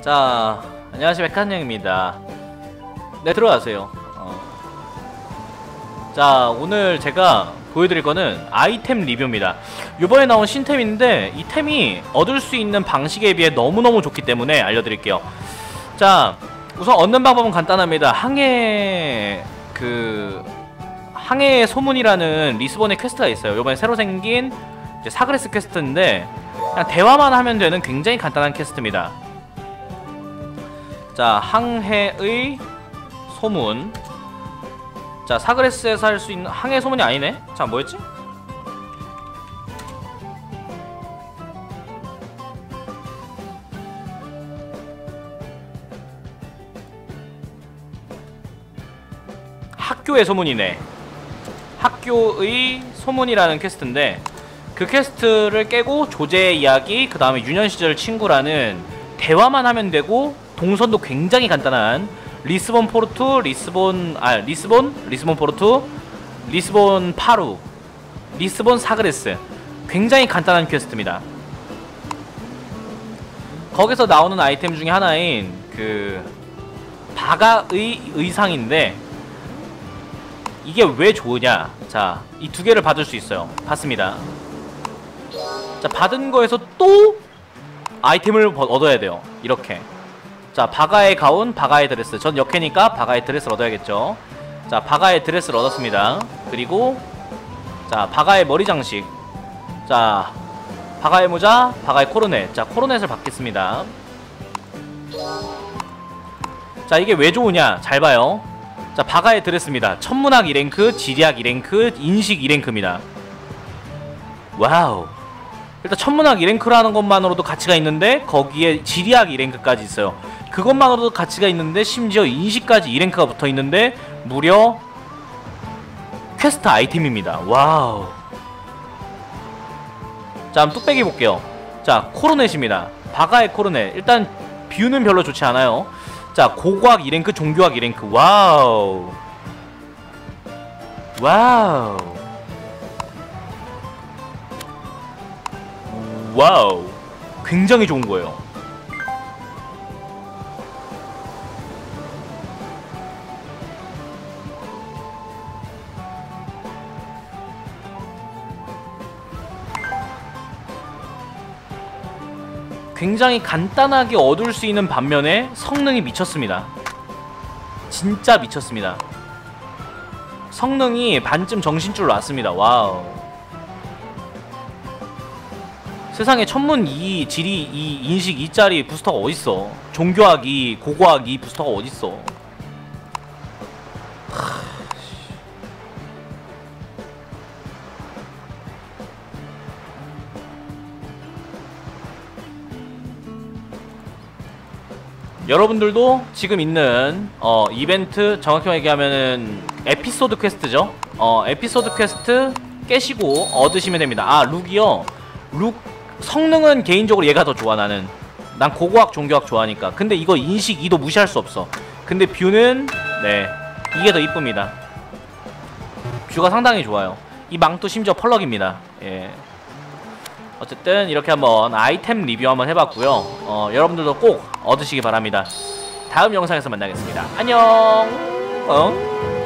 자, 안녕하세요. 백한영입니다. 네, 들어가세요. 자, 오늘 제가 보여드릴 거는 아이템 리뷰입니다. 요번에 나온 신템인데 이 템이 얻을 수 있는 방식에 비해 너무너무 좋기 때문에 알려드릴게요. 자, 우선 얻는 방법은 간단합니다. 항해의 소문이라는 리스본의 퀘스트가 있어요. 요번에 새로 생긴 이제 사그레스 퀘스트인데 그냥 대화만 하면 되는 굉장히 간단한 퀘스트입니다. 자, 항해의 소문. 자, 사그레스에서 할 수 있는 항해 소문이 아니네? 자, 뭐였지? 학교의 소문이네. 학교의 소문이라는 퀘스트인데 그 퀘스트를 깨고 조제의 이야기, 그 다음에 유년시절 친구라는 대화만 하면 되고 동선도 굉장히 간단한 리스본 포르투, 리스본 포르투, 리스본 파루, 리스본 사그레스, 굉장히 간단한 퀘스트입니다. 거기서 나오는 아이템 중에 하나인 그 바가의 의상인데 이게 왜 좋으냐. 자, 이 두 개를 받을 수 있어요. 받습니다. 자, 받은 거에서 또 아이템을 얻어야 돼요. 이렇게. 자, 바가의 가운, 바가의 드레스. 전 역해니까 바가의 드레스를 얻어야겠죠. 자, 바가의 드레스를 얻었습니다. 그리고 자, 바가의 머리 장식. 자, 바가의 모자, 바가의 코르넷. 자, 코르넷을 받겠습니다. 자, 이게 왜 좋으냐. 잘 봐요. 자, 바가의 드레스입니다. 천문학 2랭크, 지리학 2랭크, 인식 2랭크입니다. 와우. 일단 천문학 2랭크라는 것만으로도 가치가 있는데 거기에 지리학 2랭크까지 있어요. 그것만으로도 가치가 있는데 심지어 인식까지 2랭크가 붙어있는데 무려 퀘스트 아이템입니다. 와우. 자, 한번 뚝배기 볼게요. 자, 코르넷입니다. 바가의 코르넷. 일단 뷰는 별로 좋지 않아요. 자, 고고학 2랭크, 종교학 2랭크. 와우. 와우. 와우. 굉장히 좋은 거예요. 굉장히 간단하게 얻을 수 있는 반면에 성능이 미쳤습니다. 진짜 미쳤습니다. 성능이 반쯤 정신줄 놨습니다. 와우. 세상에 천문 2, 지리 2, 인식 2짜리 부스터가 어딨어. 종교학 2, 고고학 2 부스터가 어딨어. 여러분들도 지금 있는 이벤트, 정확히 얘기하면은 에피소드 퀘스트죠. 에피소드 퀘스트 깨시고 얻으시면 됩니다. 아, 룩이요. 룩 성능은 개인적으로 얘가 더 좋아. 난 고고학 종교학 좋아하니까. 근데 이거 인식 2도 무시할 수 없어. 근데 뷰는 네, 이게 더 이쁩니다. 뷰가 상당히 좋아요. 이 망토 심지어 펄럭입니다. 예. 어쨌든 이렇게 한번 아이템 리뷰 한번 해봤고요. 여러분들도 꼭 얻으시기 바랍니다. 다음 영상에서 만나겠습니다. 안녕.